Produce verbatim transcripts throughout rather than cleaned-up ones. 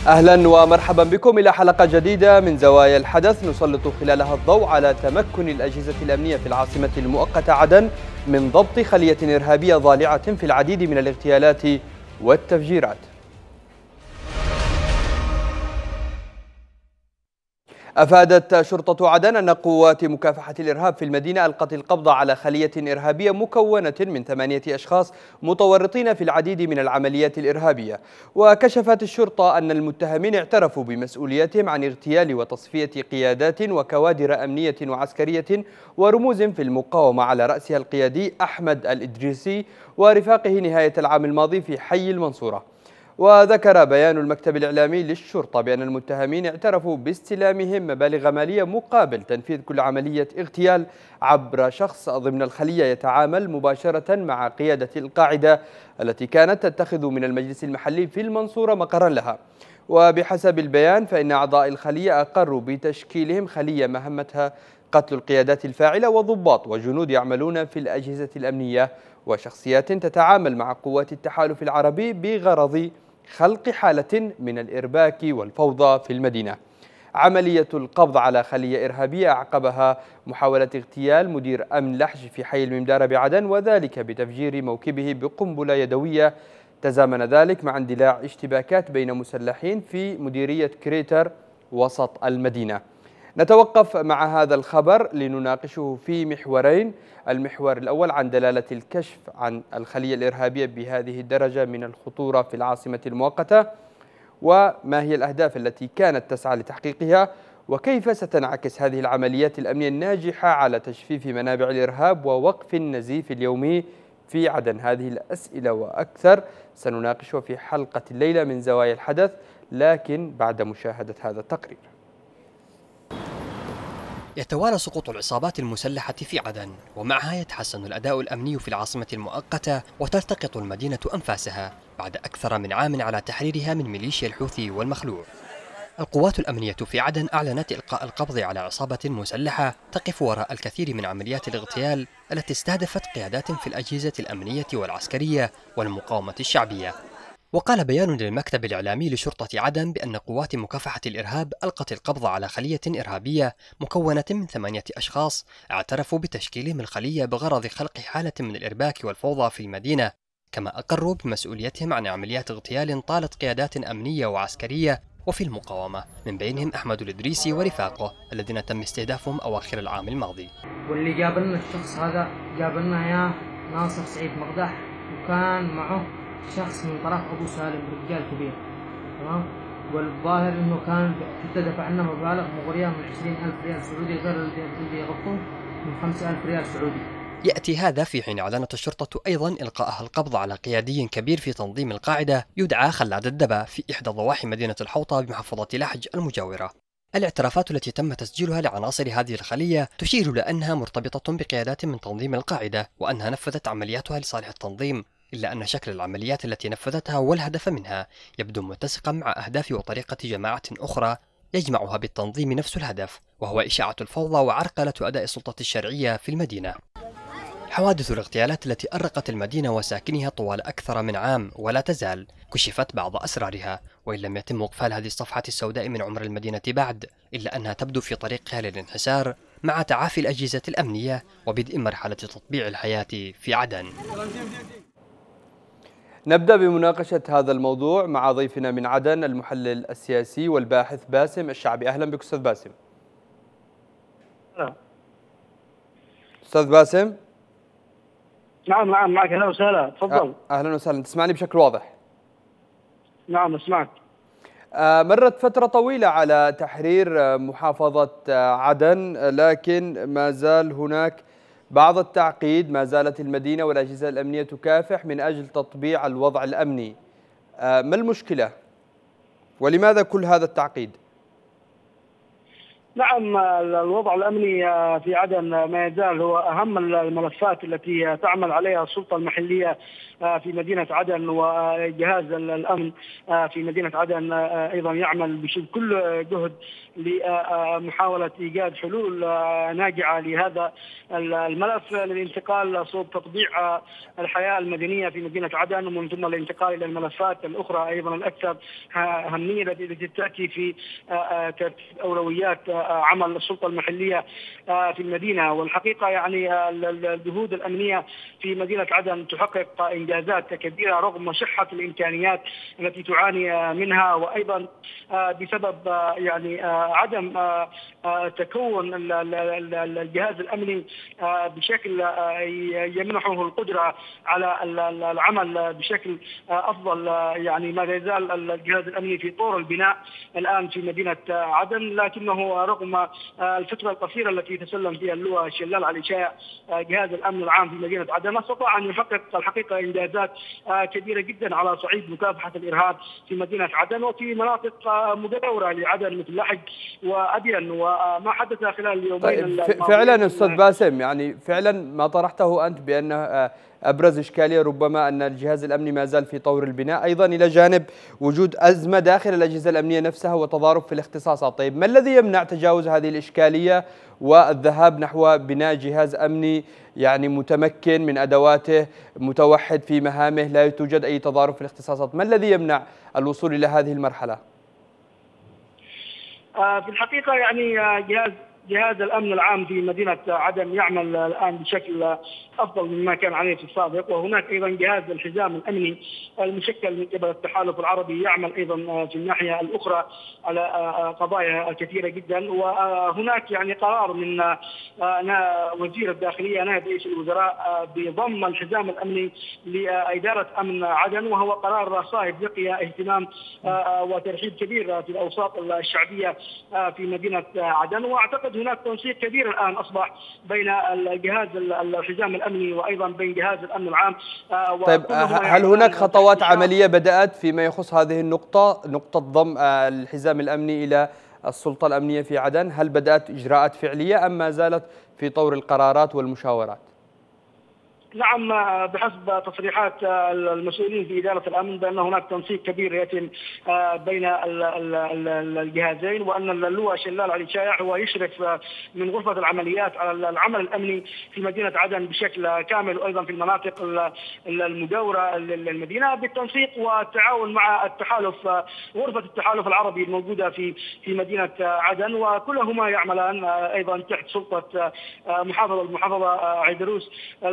أهلا ومرحبا بكم إلى حلقة جديدة من زوايا الحدث نسلط خلالها الضوء على تمكن الأجهزة الأمنية في العاصمة المؤقتة عدن من ضبط خلية إرهابية ضالعة في العديد من الاغتيالات والتفجيرات. أفادت شرطة عدن أن قوات مكافحة الإرهاب في المدينة ألقت القبض على خلية إرهابية مكونة من ثمانية أشخاص متورطين في العديد من العمليات الإرهابية. وكشفت الشرطة أن المتهمين اعترفوا بمسؤوليتهم عن اغتيال وتصفية قيادات وكوادر أمنية وعسكرية ورموز في المقاومة على رأسها القيادي أحمد الإدريسي ورفاقه نهاية العام الماضي في حي المنصورة. وذكر بيان المكتب الإعلامي للشرطة بأن المتهمين اعترفوا باستلامهم مبالغ مالية مقابل تنفيذ كل عملية اغتيال عبر شخص ضمن الخلية يتعامل مباشرة مع قيادة القاعدة التي كانت تتخذ من المجلس المحلي في المنصورة مقرا لها. وبحسب البيان فإن أعضاء الخلية أقروا بتشكيلهم خلية مهمتها قتل القيادات الفاعلة وضباط وجنود يعملون في الأجهزة الأمنية وشخصيات تتعامل مع قوات التحالف العربي بغرض خلق حالة من الإرباك والفوضى في المدينة. عملية القبض على خلية إرهابية أعقبها محاولة اغتيال مدير أمن لحج في حي الممدارة بعدن، وذلك بتفجير موكبه بقنبلة يدوية. تزامن ذلك مع اندلاع اشتباكات بين مسلحين في مديرية كريتر وسط المدينة. نتوقف مع هذا الخبر لنناقشه في محورين. المحور الأول عن دلالة الكشف عن الخلية الإرهابية بهذه الدرجة من الخطورة في العاصمة المؤقتة، وما هي الأهداف التي كانت تسعى لتحقيقها، وكيف ستنعكس هذه العمليات الأمنية الناجحة على تجفيف منابع الإرهاب ووقف النزيف اليومي في عدن. هذه الأسئلة وأكثر سنناقشها في حلقة الليلة من زوايا الحدث، لكن بعد مشاهدة هذا التقرير. يتوالى سقوط العصابات المسلحة في عدن، ومعها يتحسن الأداء الأمني في العاصمة المؤقتة وتلتقط المدينة أنفاسها بعد أكثر من عام على تحريرها من ميليشيا الحوثي والمخلوع. القوات الأمنية في عدن أعلنت إلقاء القبض على عصابة مسلحة تقف وراء الكثير من عمليات الاغتيال التي استهدفت قيادات في الأجهزة الأمنية والعسكرية والمقاومة الشعبية. وقال بيان للمكتب الإعلامي لشرطة عدن بأن قوات مكافحة الإرهاب ألقت القبض على خلية إرهابية مكونة من ثمانية أشخاص اعترفوا بتشكيلهم الخلية بغرض خلق حالة من الإرباك والفوضى في المدينة، كما أقروا بمسؤوليتهم عن عمليات اغتيال طالت قيادات أمنية وعسكرية وفي المقاومة، من بينهم أحمد الإدريسي ورفاقه الذين تم استهدافهم أواخر العام الماضي. واللي جاب لنا الشخص هذا جاب لنا إياه ناصر سعيد مقدح، وكان معه شخص من طرف أبو سالم رجال كبير، تمام. والظاهر إنه كان حتى دفع لنا مبالغ مغرية من عشرين ألف ريال سعودي غير اللي يغطون من خمسة ألف ريال سعودي. يأتي هذا في حين أعلنت الشرطة أيضا إلقاءها القبض على قيادي كبير في تنظيم القاعدة يدعى خلاد الدبا في إحدى ضواحي مدينة الحوطة بمحافظة لحج المجاورة. الاعترافات التي تم تسجيلها لعناصر هذه الخلية تشير لأنها مرتبطة بقيادات من تنظيم القاعدة وأنها نفذت عملياتها لصالح التنظيم، إلا أن شكل العمليات التي نفذتها والهدف منها يبدو متسقا مع أهداف وطريقة جماعة أخرى يجمعها بالتنظيم نفس الهدف، وهو إشاعة الفوضى وعرقلة أداء السلطة الشرعية في المدينة. حوادث الاغتيالات التي أرقت المدينة وساكنها طوال أكثر من عام ولا تزال كشفت بعض أسرارها، وإن لم يتم إقفال هذه الصفحة السوداء من عمر المدينة بعد، إلا أنها تبدو في طريقها للانحسار مع تعافي الأجهزة الأمنية وبدء مرحلة تطبيع الحياة في عدن. نبدأ بمناقشة هذا الموضوع مع ضيفنا من عدن المحلل السياسي والباحث باسم الشعبي. أهلا بك أستاذ باسم. نعم. أستاذ باسم. نعم نعم معك. أهلا وسهلا، تفضل. أهلا وسهلا، تسمعني بشكل واضح؟ نعم أسمعك. مرت فترة طويلة على تحرير محافظة عدن، لكن ما زال هناك بعض التعقيد، ما زالت المدينة والأجهزة الأمنية تكافح من أجل تطبيع الوضع الأمني. ما المشكلة؟ ولماذا كل هذا التعقيد؟ نعم، الوضع الأمني في عدن ما يزال هو أهم الملفات التي تعمل عليها السلطة المحلية في مدينة عدن، وجهاز الأمن في مدينة عدن أيضا يعمل بكل جهد لمحاولة إيجاد حلول ناجعة لهذا الملف للانتقال صوب تطبيع الحياة المدنية في مدينة عدن، ومن ثم الانتقال إلى الملفات الأخرى أيضا الأكثر أهمية التي تأتي في ترتيب أولويات عمل السلطة المحلية في المدينة. والحقيقة يعني الجهود الأمنية في مدينة عدن تحقق إنجازات كبيرة رغم شحة الإمكانيات التي تعاني منها، وأيضا بسبب يعني عدم تكون الجهاز الأمني بشكل يمنحه القدرة على العمل بشكل أفضل. يعني ما يزال الجهاز الأمني في طور البناء الآن في مدينة عدن، لكنه رغم الفترة القصيرة التي تسلم فيها اللواء شلال علي شايع جهاز الأمن العام في مدينة عدن استطاع أن يحقق الحقيقة إنجازات كبيرة جدا على صعيد مكافحة الإرهاب في مدينة عدن وفي مناطق مجاورة لعدن مثل لحج وأبين وما حدث خلال اليومين. طيب فعلا أستاذ باسم، يعني فعلا ما طرحته أنت بأن أبرز إشكالية ربما أن الجهاز الأمني ما زال في طور البناء، أيضا إلى جانب وجود أزمة داخل الأجهزة الأمنية نفسها وتضارب في الاختصاصات. طيب ما الذي يمنع تجاوز هذه الإشكالية والذهاب نحو بناء جهاز أمني يعني متمكن من أدواته، متوحد في مهامه، لا توجد أي تضارب في الاختصاصات؟ ما الذي يمنع الوصول إلى هذه المرحلة؟ في الحقيقة يعني جهاز جهاز الأمن العام في مدينة عدن يعمل الآن بشكل أفضل مما كان عليه في السابق، وهناك أيضا جهاز الحزام الأمني المشكل من قبل التحالف العربي يعمل أيضا في الناحية الأخرى على قضايا كثيرة جدا. وهناك يعني قرار من وزير الداخلية نائب رئيس الوزراء بضم الحزام الأمني لإدارة أمن عدن، وهو قرار صاحب لقي اهتمام وترحيب كبير في الأوساط الشعبية في مدينة عدن. وأعتقد هناك تنسيق كبير الآن أصبح بين الجهاز الحزام الأمني وأيضا بين جهاز الأمن العام. طيب هل هناك خطوات عملية بدأت فيما يخص هذه النقطة، نقطة ضم الحزام الأمني إلى السلطة الأمنية في عدن؟ هل بدأت إجراءات فعلية أم ما زالت في طور القرارات والمشاورات؟ نعم، بحسب تصريحات المسؤولين في إدارة الأمن بأن هناك تنسيق كبير يتم بين الجهازين، وأن اللواء شلال علي شايع هو يشرف من غرفة العمليات على العمل الأمني في مدينة عدن بشكل كامل، وأيضا في المناطق المجاورة للمدينة بالتنسيق والتعاون مع التحالف غرفة التحالف العربي الموجودة في في مدينة عدن، وكلهما يعملان أيضا تحت سلطة محافظ المحافظة عيدروس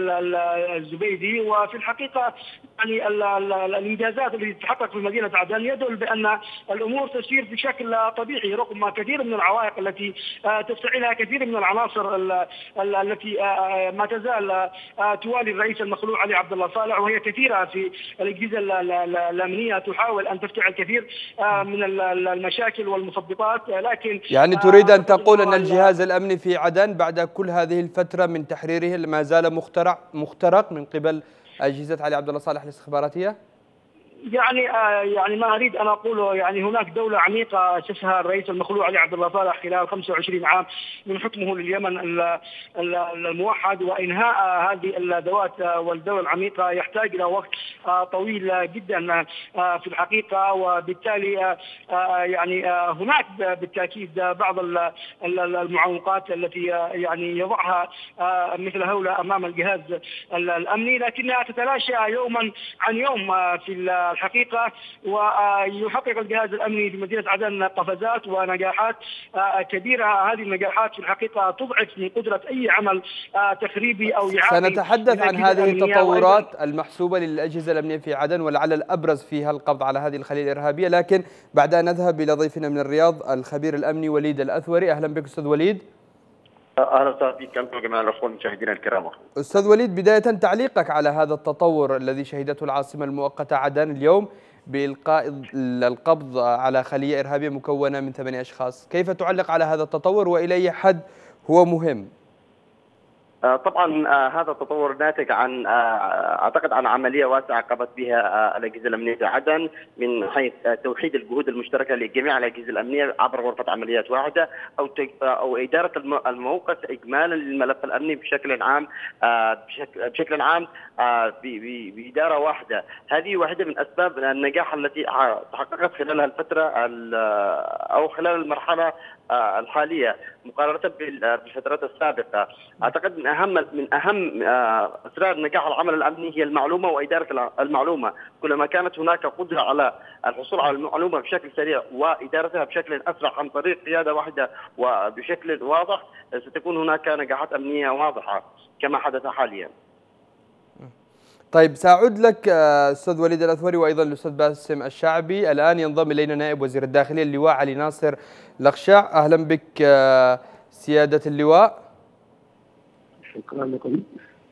الزبيدي. وفي الحقيقة يعني الإنجازات التي تتحقق في مدينة عدن يدل بأن الأمور تسير بشكل طبيعي رغم كثير من العوائق التي تفتعلها كثير من العناصر التي ما تزال توالي الرئيس المخلوع علي عبد الله صالح، وهي كثيرة في الأجهزة الأمنية تحاول أن تفتعل كثير من المشاكل والمثبطات. لكن يعني تريد أن تقول أن الجهاز الأمني في عدن بعد كل هذه الفترة من تحريره ما زال مخترع مخترق من قبل أجهزة علي عبد الله صالح الاستخباراتية؟ يعني يعني ما اريد ان اقوله، يعني هناك دوله عميقه اسسها الرئيس المخلوع علي عبد الله صالح خلال خمسة وعشرين عام من حكمه لليمن الموحد، وانهاء هذه الادوات والدوله العميقه يحتاج الى وقت طويل جدا في الحقيقه. وبالتالي يعني هناك بالتاكيد بعض المعوقات التي يعني يضعها مثل هؤلاء امام الجهاز الامني، لكنها تتلاشى يوما عن يوم في الحقيقة. ويحقق الجهاز الأمني في مدينة عدن قفزات ونجاحات كبيرة. هذه النجاحات في الحقيقة تضعف من قدرة أي عمل تخريبي أو إعادي. سنتحدث عن هذه التطورات المحسوبة للأجهزة الأمنية في عدن، ولعل الأبرز فيها القبض على هذه الخلية الإرهابية، لكن بعد أن نذهب إلى ضيفنا من الرياض الخبير الأمني وليد الأثوري. أهلا بك أستاذ وليد. اهلا وسهلا بك انت وجميع الاخوان المشاهدين الكرام. استاذ وليد، بدايه تعليقك على هذا التطور الذي شهدته العاصمه المؤقته عدن اليوم بالقاء القبض على خليه ارهابيه مكونه من ثمانية اشخاص، كيف تعلق على هذا التطور والى اي حد هو مهم؟ طبعا هذا التطور ناتج عن اعتقد عن عمليه واسعه قامت بها الاجهزه الامنيه في عدن من حيث توحيد الجهود المشتركه لجميع الاجهزه الامنيه عبر غرفه عمليات واحده او او اداره الموقف اجمالا للملف الامني بشكل عام بشكل عام باداره واحده. هذه واحده من اسباب النجاح التي تحققت خلال الفتره او خلال المرحله الحاليه مقارنه بالفترات السابقه. اعتقد من اهم من اهم اسرار نجاح العمل الامني هي المعلومه واداره المعلومه. كلما كانت هناك قدره على الحصول على المعلومه بشكل سريع وادارتها بشكل اسرع عن طريق قياده واحده وبشكل واضح ستكون هناك نجاحات امنيه واضحه كما حدث حاليا. طيب سأعود لك أستاذ وليد الأثوري وأيضا الأستاذ باسم الشعبي. الآن ينضم إلينا نائب وزير الداخلية اللواء علي ناصر لخشع. أهلا بك سيادة اللواء. شكرا لكم.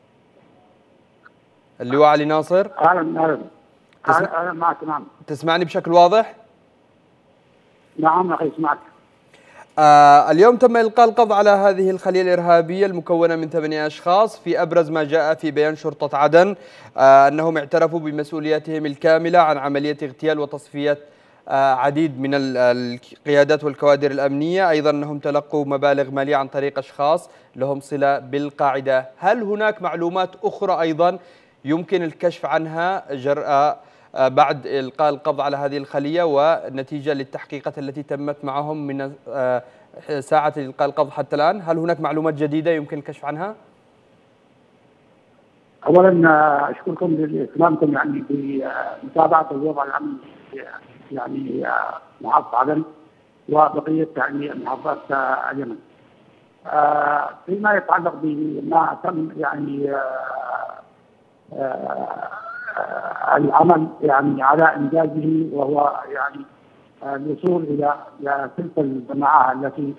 اللواء علي ناصر. أهلا أهلا تسمع... أهلا معك. نعم تسمعني بشكل واضح؟ نعم أخي اسمعك. آه اليوم تم إلقاء القبض على هذه الخلية الإرهابية المكونة من ثمانية أشخاص. في أبرز ما جاء في بيان شرطة عدن آه أنهم اعترفوا بمسؤولياتهم الكاملة عن عملية اغتيال وتصفية آه عديد من القيادات والكوادر الأمنية. أيضا أنهم تلقوا مبالغ مالية عن طريق أشخاص لهم صلة بالقاعدة. هل هناك معلومات أخرى أيضا يمكن الكشف عنها جراء بعد إلقاء القبض على هذه الخلية ونتيجة للتحقيقات التي تمت معهم من ساعة إلقاء القبض حتى الآن؟ هل هناك معلومات جديدة يمكن الكشف عنها؟ أولا أشكركم لاهتمامكم يعني بمتابعة الوضع الأمني يعني محافظة عدن وبقية يعني محافظات اليمن. فيما يتعلق بما تم يعني العمل يعني على انجازه وهو يعني الوصول الى تلك الجماعه التي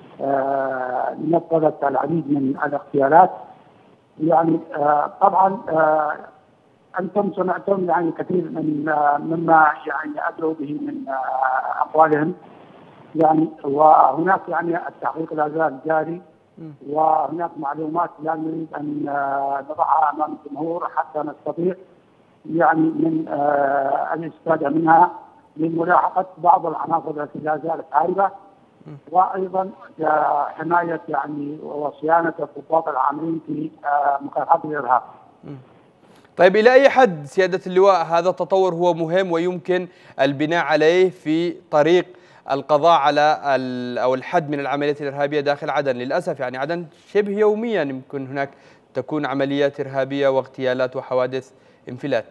نفذت العديد من الاغتيالات. يعني طبعا انتم سمعتم يعني كثير من مما يعني ادعوا به من اقوالهم يعني، وهناك يعني التحقيق لا زال جاري وهناك معلومات لا نريد ان نضعها امام الجمهور حتى نستطيع يعني من آه الاستفاده منها لملاحقه بعض العناصر التي لا زالت هاربه، وايضا حمايه يعني وصيانه الضباط العاملين في آه مكافحه الارهاب. طيب الى اي حد سياده اللواء هذا التطور هو مهم ويمكن البناء عليه في طريق القضاء على او الحد من العمليات الارهابيه داخل عدن؟ للاسف يعني عدن شبه يوميا يمكن هناك تكون عمليات ارهابيه واغتيالات وحوادث انفلات.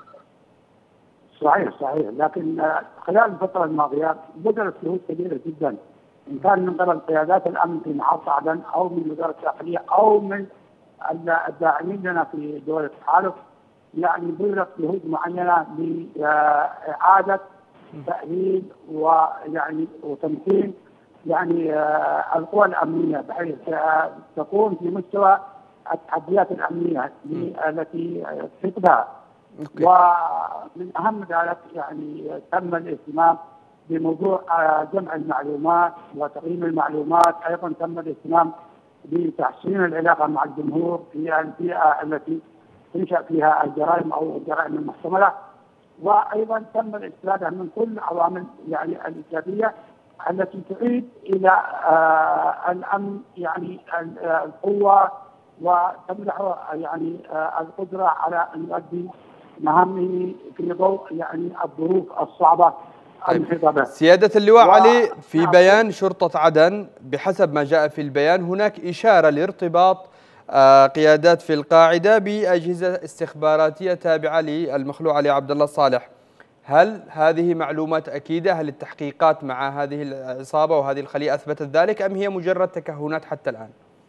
صحيح صحيح، لكن خلال الفتره الماضيه بذلت جهود كبيره جدا ان كان من قبل قيادات الامن في محافظه عدن او من وزاره الداخليه او من الداعمين لنا في دول التحالف، يعني بذلت جهود معينه لاعاده تاهيل ويعني وتمكين يعني القوى الامنيه بحيث تكون في مستوى التحديات الامنيه التي تحيطها. ومن اهم ذلك يعني تم الاهتمام بموضوع جمع المعلومات وتقييم المعلومات، ايضا تم الاهتمام بتحسين العلاقه مع الجمهور في البيئه التي تنشا فيها الجرائم او الجرائم المحتمله، وايضا تم الاستفاده من كل العوامل يعني الايجابيه التي تعيد الى آه الامن يعني القوه وتمنحه يعني آه القدره على ان يؤدي مهامه في ضوء يعني الظروف الصعبه المحيطه به. سياده اللواء و... علي، في بيان شرطه عدن بحسب ما جاء في البيان هناك اشاره لارتباط آه قيادات في القاعده باجهزه استخباراتيه تابعه للمخلوع علي عبد الله صالح. هل هذه معلومات اكيده؟ هل التحقيقات مع هذه العصابه وهذه الخليه اثبتت ذلك ام هي مجرد تكهنات حتى الان؟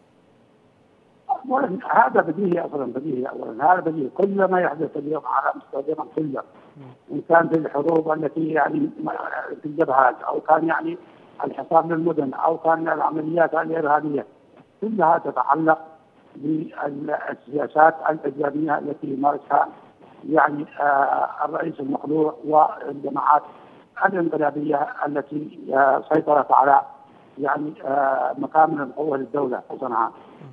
هذا بديهي اولا، بديهي اولا، هذا بديهي. كل ما يحدث اليوم على مستوى اليمن كله، ان كان في الحروب التي يعني في الجبهات او كان يعني الحصار للمدن او كان العمليات الارهابيه، كلها تتعلق بالسياسات الايجابيه التي يمارسها يعني آه الرئيس المخلوع والجماعات الانقلابيه التي آه سيطرت على يعني آه مكامن القوه للدوله في صنعاء.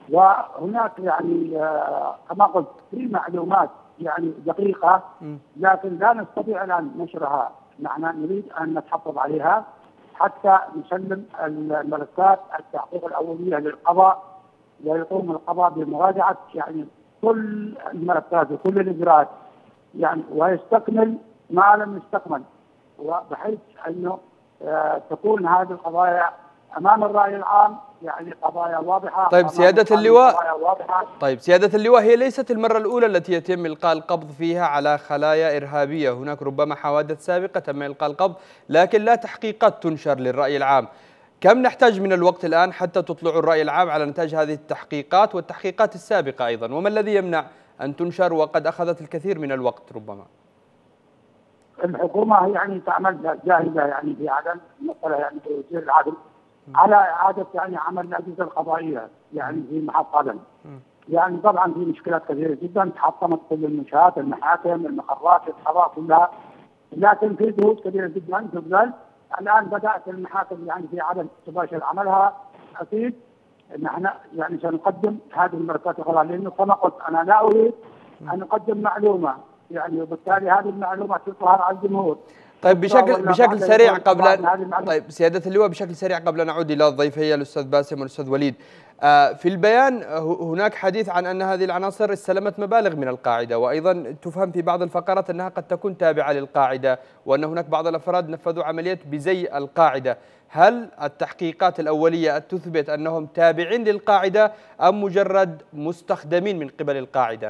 وهناك يعني كما قلت في معلومات يعني دقيقة، لكن لا نستطيع الآن نشرها. نحن نريد أن نتحفظ عليها حتى نسلم الملفات التحقيق الأولية للقضاء، ويقوم القضاء بمراجعة يعني كل الملفات وكل الإجراءات يعني، ويستكمل ما لم يستكمل، وبحيث أنه تكون هذه القضايا امام الراي العام يعني قضايا واضحه. طيب سياده اللواء، طيب سياده اللواء، هي ليست المره الاولى التي يتم القاء القبض فيها على خلايا ارهابيه، هناك ربما حوادث سابقه تم القاء القبض لكن لا تحقيقات تنشر للراي العام. كم نحتاج من الوقت الان حتى تطلعوا الراي العام على نتاج هذه التحقيقات والتحقيقات السابقه ايضا، وما الذي يمنع ان تنشر وقد اخذت الكثير من الوقت ربما؟ الحكومه يعني تعمل جاهزه يعني في عدم المساله يعني في وزير العدل على اعاده يعني عمل الاجهزه القضائيه يعني في محط عدن. يعني طبعا في مشكلات كثيره جدا، تحطمت كل المنشات، المحاكم، المقرات، القضاء كلها، لكن في جهود كبيره جدا تبذل. الان بدات المحاكم يعني في عدن تباشر عملها. اكيد نحن يعني سنقدم هذه الملفات القضاء، لانه كما قلت انا لا اريد ان اقدم معلومه يعني، وبالتالي هذه المعلومه تظهر على الجمهور. طيب بشكل بشكل سريع قبل طيب سيادة اللواء بشكل سريع قبل أن نعود إلى ضيفي الأستاذ باسم والأستاذ وليد، في البيان هناك حديث عن أن هذه العناصر استلمت مبالغ من القاعدة، وأيضا تفهم في بعض الفقرات أنها قد تكون تابعة للقاعدة، وأن هناك بعض الأفراد نفذوا عمليات بزي القاعدة. هل التحقيقات الأولية تثبت أنهم تابعين للقاعدة أم مجرد مستخدمين من قبل القاعدة؟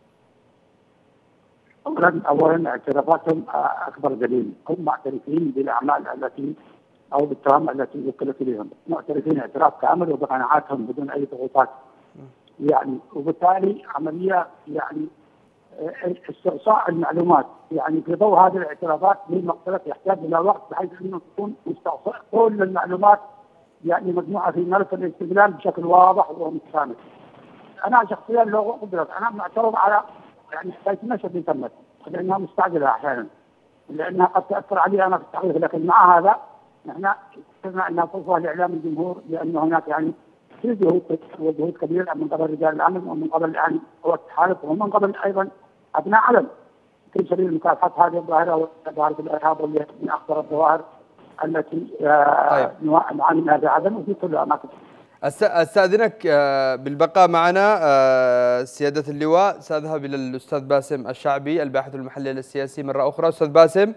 اولا اولا اعترافاتهم اكبر دليل، هم معترفين بالاعمال التي او بالتهم التي وكلت اليهم، معترفين اعتراف كامل وبقناعاتهم بدون اي ضغوطات. يعني وبالتالي عمليه يعني استقصاء المعلومات يعني في ضوء هذه الاعترافات للمقتلف يحتاج الى وقت بحيث انه تكون مستقصاء كل المعلومات يعني مجموعه في ملف الاستقلال بشكل واضح ومتكامل. انا شخصيا لو قدرت انا معترض على يعني حكايه النشر اللي تمت، لانها مستعجله احيانا، لانها قد تاثر علي انا في التحقيق، لكن مع هذا نحن قلنا انها فرصه لاعلام الجمهور بان هناك يعني في جهود وجهود كبيره من قبل رجال الامن ومن قبل يعني قوات التحالف ومن قبل ايضا ابناء عدن في سبيل مكافحه هذه الظاهره وظاهره الارهاب، واللي من اخطر الظواهر التي طيب. نعاني منها في عدن وفي كل الاماكن. استاذنك بالبقاء معنا سياده اللواء، ساذهب الى الاستاذ باسم الشعبي الباحث المحلل السياسي مره اخرى. استاذ باسم.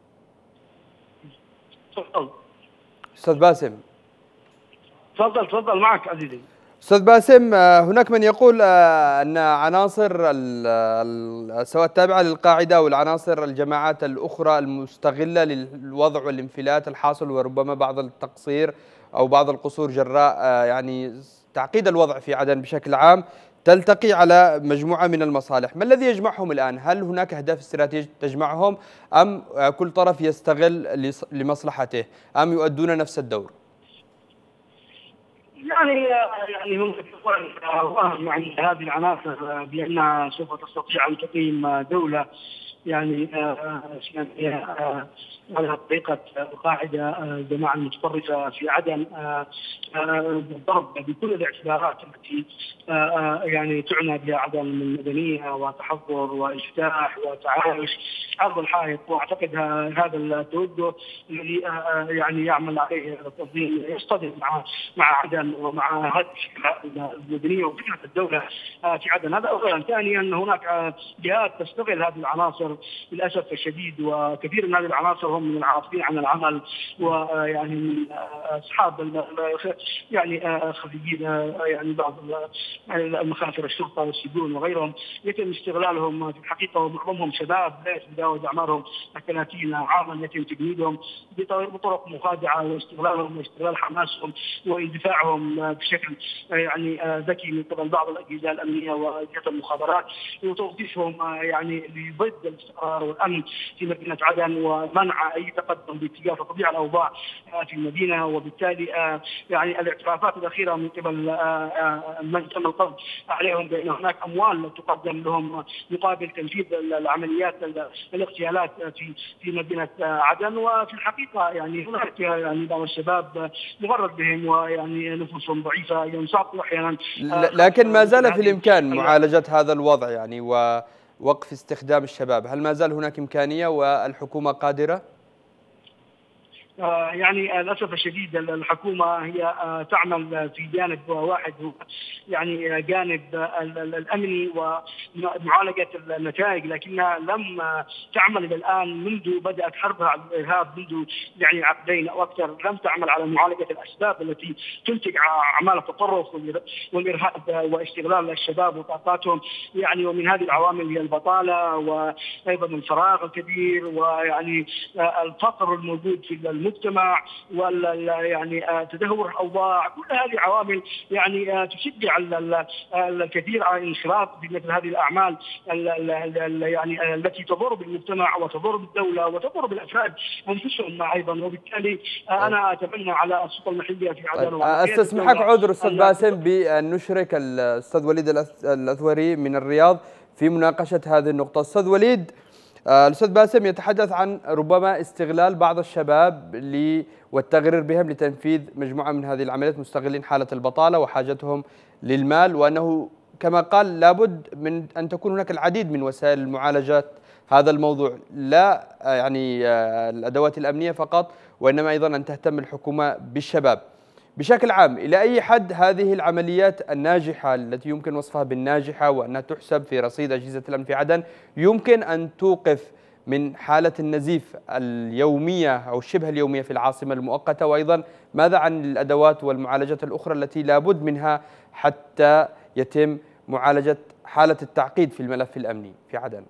تفضل استاذ باسم. تفضل تفضل معك عزيزي. استاذ باسم، هناك من يقول ان عناصر سواء التابعه للقاعده او العناصر الجماعات الاخرى المستغله للوضع والانفلات الحاصل وربما بعض التقصير أو بعض القصور جراء يعني تعقيد الوضع في عدن بشكل عام تلتقي على مجموعة من المصالح. ما الذي يجمعهم الآن؟ هل هناك أهداف استراتيجية تجمعهم أم كل طرف يستغل لمصلحته أم يؤدون نفس الدور؟ يعني يعني ممكن تقول يعني هذه العناصر بأنها سوف تستطيع أن تقيم دولة يعني على طريقة القاعدة الجماعة المتطرفة في عدن بالضرب بكل الاعتبارات التي يعني تعنى بها عدن من مدنية وتحضر وإفتاح وتعايش عرض الحائط. واعتقد هذا التوجه الذي يعني يعمل عليه التنظيم يصطدم مع مع عدن ومع هذه المدنية وفكرة الدولة في عدن. هذا أولا. ثانيا هناك جهات تستغل هذه العناصر للأسف الشديد، وكثير من هذه العناصر هم من العاطفين عن العمل ويعني من أصحاب يعني خريجين يعني بعض المخاطر الشرطة والسجون وغيرهم، يتم استغلالهم في الحقيقة ومعظمهم شباب لا يتجاوز أعمارهم الثلاثين عاما، يتم تجنيدهم بطرق مخادعة واستغلالهم واستغلال حماسهم واندفاعهم بشكل يعني ذكي من قبل بعض الأجهزة الأمنية وأجهزة المخابرات وتوظيفهم يعني ضد الاستقرار والامن في مدينه عدن ومنع مع اي تقدم باتجاه تطبيع الاوضاع في المدينه. وبالتالي يعني الاعترافات الاخيره من قبل من تم القبض عليهم بان هناك اموال تقدم لهم مقابل تنفيذ العمليات الاغتيالات في في مدينه عدن. وفي الحقيقه يعني هناك يعني بعض الشباب مغرد بهم ويعني نفوسهم ضعيفه ينساقوا احيانا، لكن ما زال في الامكان معالجه هذا الوضع يعني ووقف استخدام الشباب. هل ما زال هناك امكانيه والحكومه قادره؟ يعني للاسف الشديد الحكومه هي تعمل في جانب واحد، هو يعني جانب الامني ومعالجه النتائج، لكنها لم تعمل الى الان منذ بدات حربها على الارهاب منذ يعني عقدين او اكثر، لم تعمل على معالجه الاسباب التي تنتج اعمال التطرف والارهاب واستغلال الشباب وطاقاتهم. يعني ومن هذه العوامل هي البطاله وايضا الفراغ الكبير ويعني الفقر الموجود في المجتمع وال يعني تدهور الاوضاع. كل هذه عوامل يعني تشجع الكثير على الانخراط في مثل هذه الاعمال يعني التي تضر بالمجتمع وتضر بالدوله وتضر بالافراد انفسهم ايضا. وبالتالي انا اتمنى على السلطه المحليه في عدن استسمحك عذر استاذ باسم بان نشرك الاستاذ وليد الاثوري من الرياض في مناقشه هذه النقطه. استاذ وليد، الأستاذ باسم يتحدث عن ربما استغلال بعض الشباب والتغرير بهم لتنفيذ مجموعة من هذه العمليات، مستغلين حالة البطالة وحاجتهم للمال، وأنه كما قال لابد من أن تكون هناك العديد من وسائل معالجة هذا الموضوع، لا يعني الأدوات الأمنية فقط وإنما أيضا أن تهتم الحكومة بالشباب بشكل عام. إلى أي حد هذه العمليات الناجحة التي يمكن وصفها بالناجحة وأنها تحسب في رصيد أجهزة الأمن في عدن يمكن أن توقف من حالة النزيف اليومية أو شبه اليومية في العاصمة المؤقتة؟ وأيضا ماذا عن الأدوات والمعالجات الأخرى التي لابد منها حتى يتم معالجة حالة التعقيد في الملف الأمني في عدن؟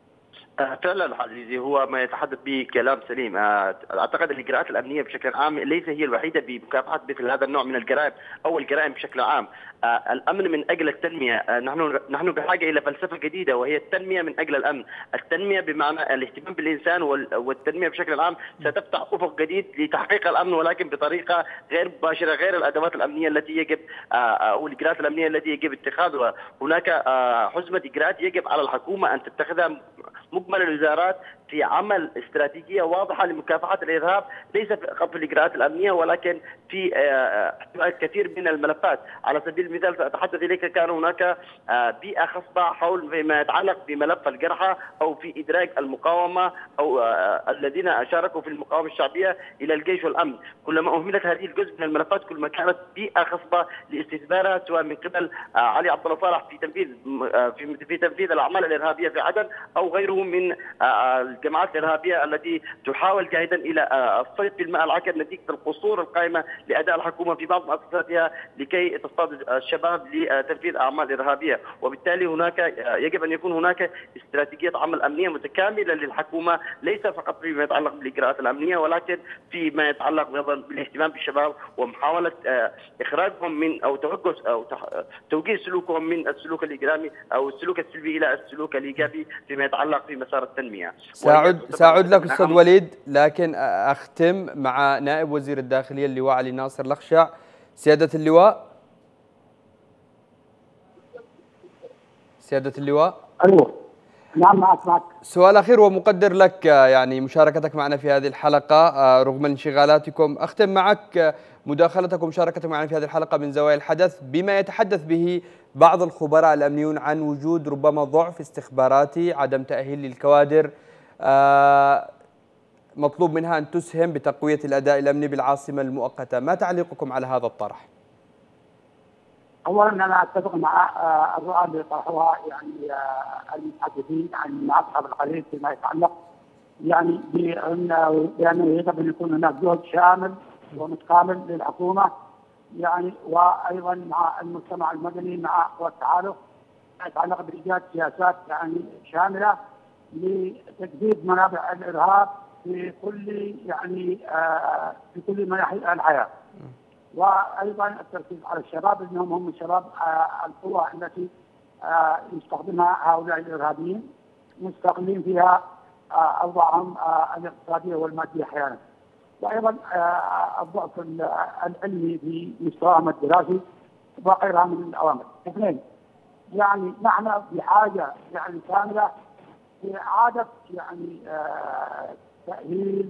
فعلا عزيزي، هو ما يتحدث به كلام سليم. اعتقد الاجراءات الامنيه بشكل عام ليس هي الوحيده بمكافحه مثل هذا النوع من الجرائم او الجرائم بشكل عام. الامن من اجل التنميه، نحن نحن بحاجه الى فلسفه جديده وهي التنميه من اجل الامن. التنميه بمعنى الاهتمام بالانسان، والتنميه بشكل عام ستفتح افق جديد لتحقيق الامن، ولكن بطريقه غير مباشره، غير الادوات الامنيه التي يجب او الاجراءات الامنيه التي يجب اتخاذها. هناك حزمه اجراءات يجب على الحكومه ان تتخذها مجمل الوزارات في عمل استراتيجيه واضحه لمكافحه الارهاب، ليس فقط في الاجراءات الامنيه ولكن في كثير من الملفات. على سبيل المثال ساتحدث اليك، كان هناك بيئه خصبه حول فيما يتعلق بملف الجرحى او في ادراج المقاومه او الذين شاركوا في المقاومه الشعبيه الى الجيش والامن. كلما اهملت هذه الجزء من الملفات كل ما كانت بيئه خصبه لاستثمارها سواء من قبل علي عبد الله صالح في تنفيذ في في تنفيذ الاعمال الارهابيه في عدن او غيره من الجماعات الارهابيه التي تحاول جاهدا الى الصيد في الماء العكر نتيجه القصور القائمه لاداء الحكومه في بعض مؤسساتها لكي تصطاد الشباب لتنفيذ اعمال ارهابيه. وبالتالي هناك يجب ان يكون هناك استراتيجيه عمل امنيه متكامله للحكومه، ليس فقط فيما يتعلق بالاجراءات الامنيه ولكن فيما يتعلق ايضا بالاهتمام بالشباب ومحاوله اخراجهم من او توجه او توجيه سلوكهم من السلوك الاجرامي او السلوك السلبي الى السلوك الايجابي فيما يتعلق في مسار التنميه. ساعد ساعد لك استاذ وليد، لكن اختم مع نائب وزير الداخليه اللواء علي ناصر لخشع. سياده اللواء سياده اللواء ايوه نعم معك معك. سؤال اخير ومقدر لك يعني مشاركتك معنا في هذه الحلقه رغم انشغالاتكم. اختم معك مداخلتك ومشاركتك معنا في هذه الحلقه من زوايا الحدث بما يتحدث به بعض الخبراء الامنيون عن وجود ربما ضعف استخباراتي، عدم تاهيل للكوادر، آه مطلوب منها ان تسهم بتقويه الاداء الامني بالعاصمه المؤقته. ما تعليقكم على هذا الطرح؟ اولا انا اتفق مع الرؤى اللي طرحوها يعني المتحدثين عن مع اصحاب القليل فيما يتعلق يعني بانه بانه يجب ان يكون هناك جهد شامل ومتكامل للحكومه يعني وايضا مع المجتمع المدني مع قوى التحالف يتعلق بايجاد سياسات يعني شامله لتجديد منابع الارهاب في كل يعني آه في كل مناحي الحياه. وايضا التركيز على الشباب انهم هم الشباب آه القوى التي آه يستخدمها هؤلاء الارهابيين، مستغلين فيها اوضاعهم الاقتصاديه والماديه احيانا. وايضا الضعف العلمي في مستواهم الدراسي وغيرها من العوامل. اثنين، يعني نحن بحاجه يعني كامله لاعاده يعني تاهيل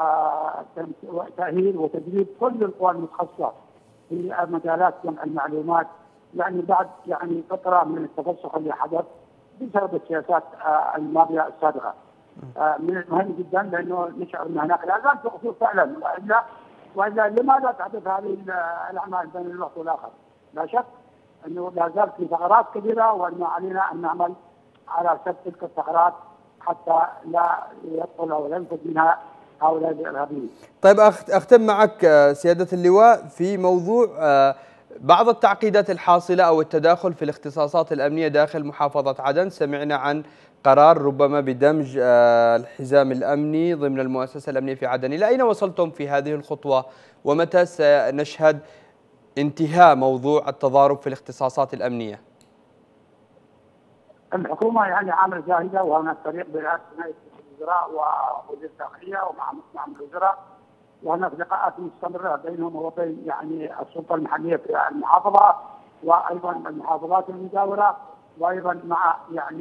وتاهيل وتدريب كل القوى المتخصصه في مجالات جمع المعلومات، يعني بعد يعني فتره من التفسخ اللي حدث بسبب السياسات الماضيه السابقه. من المهم جدا لانه نشعر ان هناك لا زال في قصور فعلا، والا والا لماذا تحدث هذه الاعمال بين الوقت والاخر؟ لا شك انه لا زال في ثغرات كبيره، وان علينا ان نعمل على سد تلك الثغرات حتى لا يدخل او ينفذ منها هؤلاء الارهابيين. طيب اختم معك سياده اللواء في موضوع بعض التعقيدات الحاصله او التداخل في الاختصاصات الامنيه داخل محافظه عدن. سمعنا عن قرار ربما بدمج الحزام الامني ضمن المؤسسه الامنيه في عدن، الى اين وصلتم في هذه الخطوه؟ ومتى سنشهد انتهاء موضوع التضارب في الاختصاصات الامنيه؟ الحكومه يعني عامله جاهزه، وهناك فريق برئاسه نائب الوزراء ووزير الداخليه ومع معالي الوزراء، وهناك لقاءات مستمره بينهم وبين يعني السلطه المحليه في المحافظه وايضا المحافظات المجاوره، وايضا مع يعني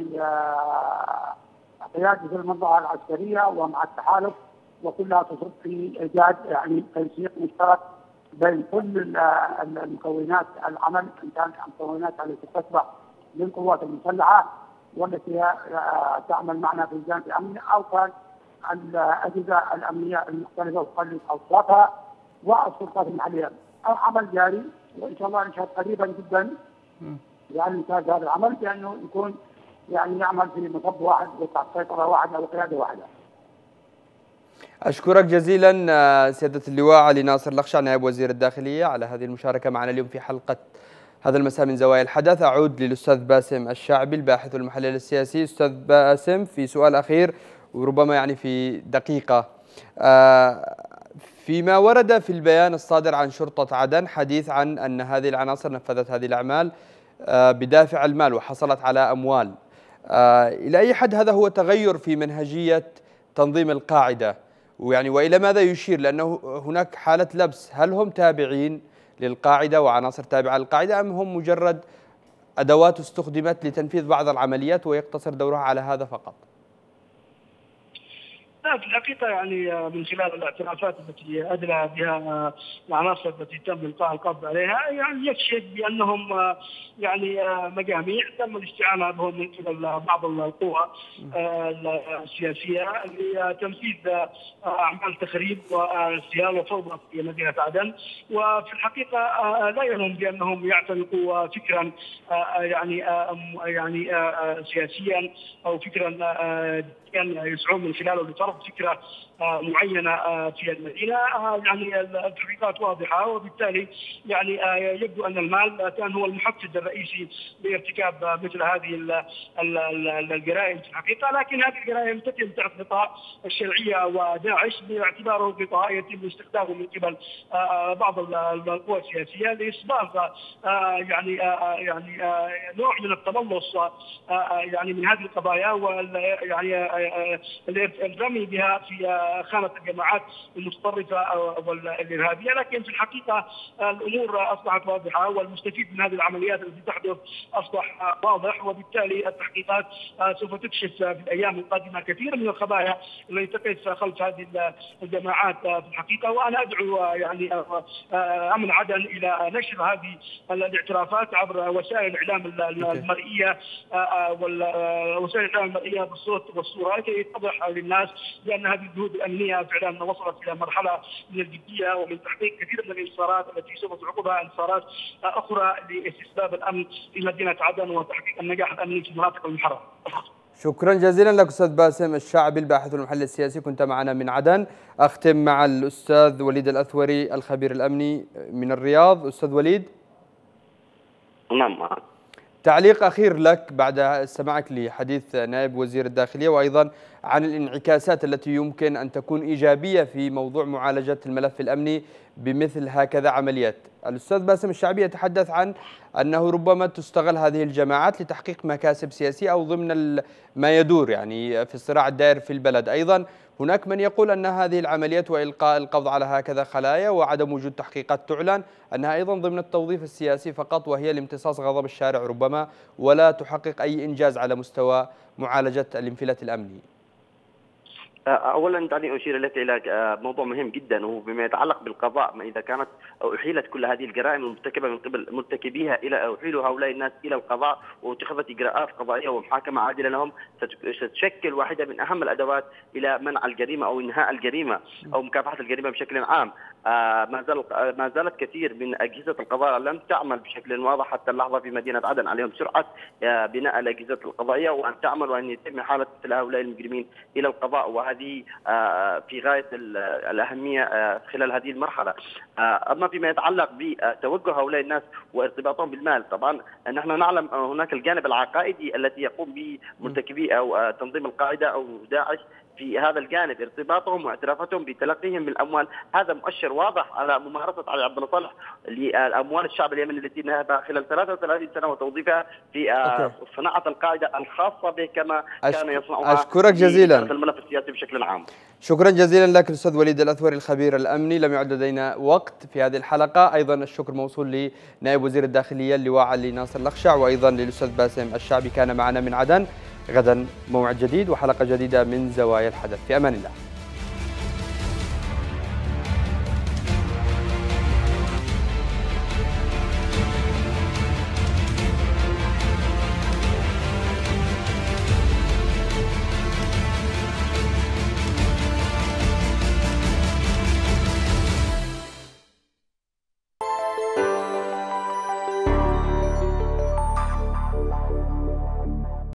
قياده المنطقه العسكريه ومع التحالف، وكلها تصب في ايجاد يعني تنسيق مشترك بين كل المكونات العمل، ان كانت المكونات التي تتبع للقوات المسلحه والتي تعمل معنا في الجانب الامني، او كان الاجهزه الامنيه المختلفه وفق اوصافها والسلطات المحليه. العمل جاري، وان شاء الله نشهد قريبا جدا يعني انتاج هذا العمل، بانه يكون يعني يعمل في مصب واحد وتحت سيطره واحده وقياده واحده. أشكرك جزيلا سيادة اللواء علي ناصر لخشع نائب وزير الداخلية على هذه المشاركة معنا اليوم في حلقة هذا المساء من زوايا الحدث. أعود للأستاذ باسم الشعبي الباحث والمحلل السياسي. أستاذ باسم، في سؤال أخير وربما يعني في دقيقة، فيما ورد في البيان الصادر عن شرطة عدن حديث عن أن هذه العناصر نفذت هذه الأعمال بدافع المال وحصلت على أموال، إلى أي حد هذا هو تغير في منهجية تنظيم القاعدة؟ ويعني وإلى ماذا يشير؟ لأنه هناك حالة لبس، هل هم تابعين للقاعدة وعناصر تابعة للقاعدة، أم هم مجرد أدوات استخدمت لتنفيذ بعض العمليات ويقتصر دورها على هذا فقط؟ في الحقيقة يعني من خلال الاعترافات التي أدلى بها العناصر التي تم إلقاء القبض عليها، يعني يكشف بأنهم يعني مجاميع تم الاستعانة بهم من قبل بعض القوى السياسية لتنفيذ أعمال تخريب واغتيال وفوضى في مدينة عدن. وفي الحقيقة لا ينهم بأنهم يعتنقوا فكرا يعني يعني سياسيا أو فكرا يسعون من خلاله لفرض فكره معينه في المدينه. يعني التحقيقات واضحه، وبالتالي يعني يبدو ان المال كان هو المحفز الرئيسي لارتكاب مثل هذه الجرائم في الحقيقه، لكن هذه الجرائم تتم تحت غطاء الشرعيه وداعش باعتباره غطاء يتم استخدامه من قبل بعض القوى السياسيه لاصباغ يعني يعني نوع من التملص يعني من هذه القضايا، ويعني الرمي بها في خانة الجماعات المتطرفة والإرهابية. لكن في الحقيقة الأمور أصبحت واضحة، والمستفيد من هذه العمليات التي تحدث أصبح واضح، وبالتالي التحقيقات سوف تكشف في الأيام القادمة كثير من الخبايا التي تقف خلف هذه الجماعات في الحقيقة. وأنا أدعو يعني أمن عدن إلى نشر هذه الاعترافات عبر وسائل الإعلام المرئية ووسائل الإعلام المرئية بالصوت والصورة، لكي يتضح للناس بأن هذه الجهود الأمنية فعلا وصلت إلى مرحلة من الجدية ومن تحقيق كثير من الانتصارات التي سوف تعقبها انتصارات أخرى لاستتباب الأمن في مدينة عدن وتحقيق النجاح الأمني في المناطق المحررة. شكرا جزيلا لك أستاذ باسم الشعبي الباحث والمحلل السياسي، كنت معنا من عدن. أختم مع الأستاذ وليد الأثوري الخبير الأمني من الرياض. أستاذ وليد. نعم. تعليق أخير لك بعد سماعك لحديث نائب وزير الداخلية، وأيضا عن الانعكاسات التي يمكن أن تكون إيجابية في موضوع معالجة الملف الأمني بمثل هكذا عمليات. الأستاذ باسم الشعبي يتحدث عن أنه ربما تستغل هذه الجماعات لتحقيق مكاسب سياسية أو ضمن ما يدور يعني في الصراع الدائر في البلد. أيضا هناك من يقول أن هذه العمليات وإلقاء القبض على هكذا خلايا وعدم وجود تحقيقات تعلن أنها أيضا ضمن التوظيف السياسي فقط، وهي لامتصاص غضب الشارع ربما، ولا تحقق أي إنجاز على مستوى معالجة الانفلات الأمني. اولا دعني اشير لك الى موضوع مهم جدا، وهو بما يتعلق بالقضاء. ما اذا كانت او احيلت كل هذه الجرائم المرتكبه من قبل مرتكبيها الى احيل هؤلاء الناس الى القضاء واتخذت اجراءات قضائيه ومحاكمه عادله لهم، ستشكل واحده من اهم الادوات الى منع الجريمه او انهاء الجريمه او مكافحه الجريمه بشكل عام. ما زال ما زالت كثير من اجهزه القضاء لم تعمل بشكل واضح حتى اللحظه في مدينه عدن. عليهم سرعه بناء الاجهزه القضائيه وان تعمل وان يتم حاله مثل هؤلاء المجرمين الى القضاء، وهذه في غاية الأهمية خلال هذه المرحلة. أما فيما يتعلق بتوجه هؤلاء الناس وارتباطهم بالمال، طبعا نحن نعلم هناك الجانب العقائدي التي يقوم به مرتكبي أو تنظيم القاعدة أو داعش في هذا الجانب، ارتباطهم واعترافاتهم بتلقيهم من الاموال. هذا مؤشر واضح على ممارسه علي عبد الله صالح لاموال الشعب اليمني التي نهبها خلال ثلاثة وثلاثين سنه وتوظيفها في صناعه القاعده الخاصه به كما أشك... كان يصنعها. اشكرك جزيلا في الملف السياسي بشكل عام. شكرا جزيلا لك الاستاذ وليد الاثوري الخبير الامني. لم يعد لدينا وقت في هذه الحلقه. ايضا الشكر موصول لنائب وزير الداخليه اللواء علي ناصر الأخشع، وايضا للاستاذ باسم الشعبي كان معنا من عدن. غدا موعد جديد وحلقة جديدة من زوايا الحدث. في أمان الله.